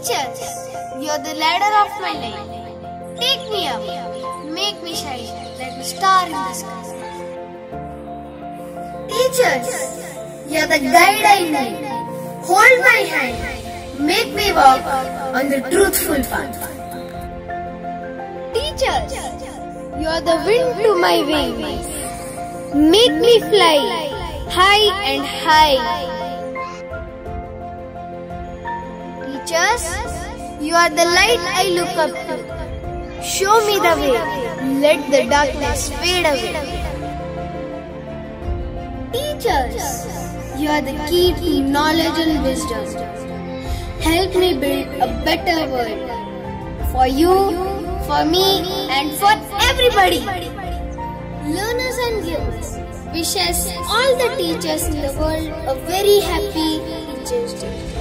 Teachers, you're the ladder of my life. Take me up, make me shine like a star in the sky. Teachers, you're the guide I need. Hold my hand, make me walk on the truthful path. Teachers, you're the wind to my wings. Make me fly high and high. Teachers, you are the light I look up to. Show me the way, let the darkness fade away. Teachers, you are the key to knowledge and wisdom. Help me build a better world. For you, for me, and for everybody. Learners and givers, wishes all the teachers in the world a very happy Teachers' Day.